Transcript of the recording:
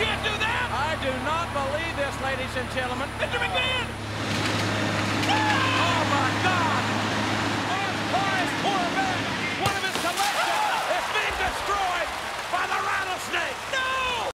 can't do that! I do not believe this, ladies and gentlemen. Mr. McMahon! Oh, my God!